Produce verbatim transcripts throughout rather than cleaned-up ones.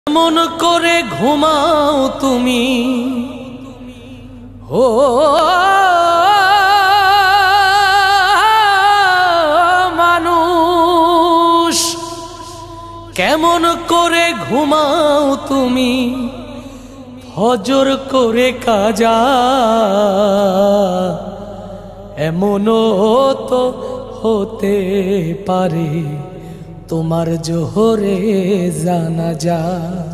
কেমন করে ঘুমাও তুমি ও মানুষ, কেমন করে ঘুমাও তুমি ফজর করে কাজা, এমনও তো হতে পারে তোমার জোহরে জানাজা।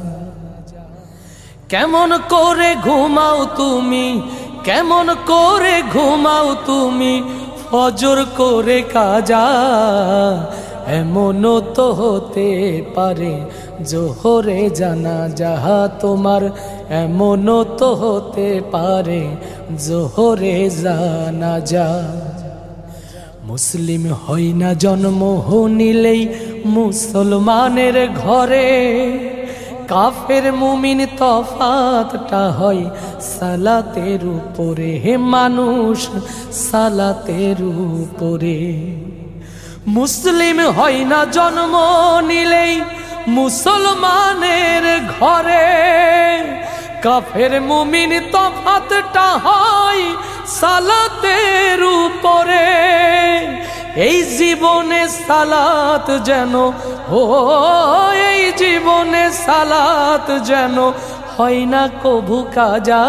কেমন করে ঘুমাও তুমি, কেমন করে ঘুমাও তুমি ফজর করে কাজা, এমনও তো হতে পারে জোহরে জানাজা তোমার, এমনও তো হতে পারে জোহরে জানাজা। মুসলিম হয় না জন্ম নিলেই মুসলমানের ঘরে, কাফের মুমিন তফাতটা হয় সালাতের উপরে, হে মানুষ সালাতের উপরে। মুসলিম হয় না জন্ম নিলেই মুসলমানের ঘরে, কাফের মুমিন তফাতটা হয় সালাতের উপরে। এই জীবনে সালাত যেন ও এই জীবনে সালাত যেন হয় না কভু কাজা,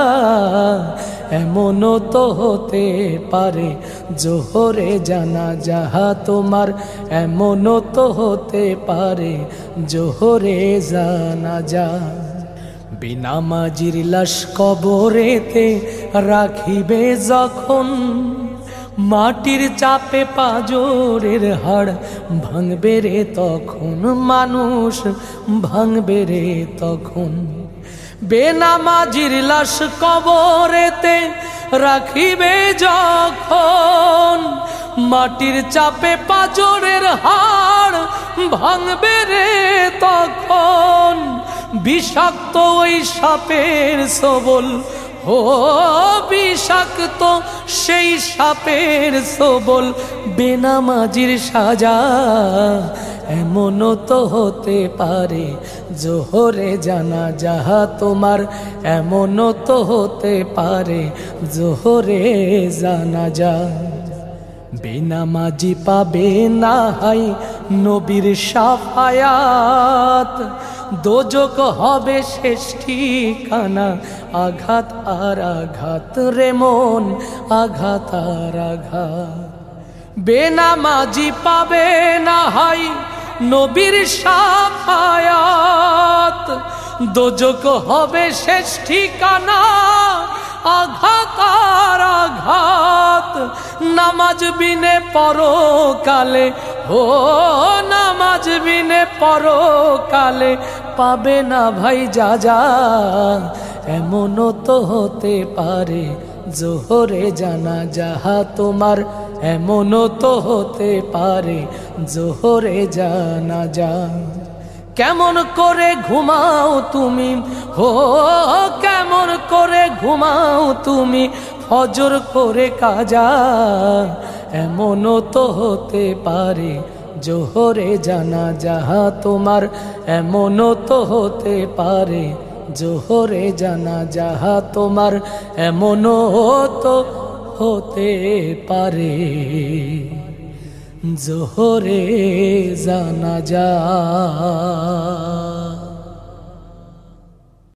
এমনও তো হতে পারে জোহরে জানাজা তোমার, এমনও তো হতে পারে জোহরে জানাজা। বেনামাজির লাশ কবরেতে রাখিবে যখন, মাটির চাপে পাজরের হাড় ভাঙবে রে তখন, মানুষ ভাঙবে রে তখন। বেনামাজির লাশ কবরেতে রাখিবে যখন, মাটির চাপে পাজরের হাড় ভাঙবে রে তখন। বিষাক্ত ওই সাপের সবল ও বিষাক্ত সেই সাপের সবল বেনামাজির সাজা, এমনও তো হতে পারে জোহরে জানাজা তোমার, এমনও তো হতে পারে জোহরে জানাজা। বেনামাজি পাবে না হাই নবীর শাফায়াত, দোজক হবে শেষ ঠিকানা, আঘাত আর আঘাত রে মন আঘাত আর আঘাত। বেনামাজি পাবে না হাই নবীর শাফায়াত, দোজক হবে শেষ ঠিকানা, আঘাত আর আঘাত। নামাজ বিনে পরকালে ও নামাজ বিনে পরকালে পাবে না ভাই যা যা, এমনও তো হতে পারে জোহরে জানাজা তোমার, এমনও তো হতে পারে জোহরে জানাজা। কেমন করে ঘুমাও তুমি হো, কেমন করে ঘুমাও তুমি ফজর করে কাজা, এমনও তো হতে পারে জোহরে জানাজা তোমার, এমনও তো হতে পারে জোহরে জানাজা তোমার, এমনও তো হতে পারে জোহরে জানাজা।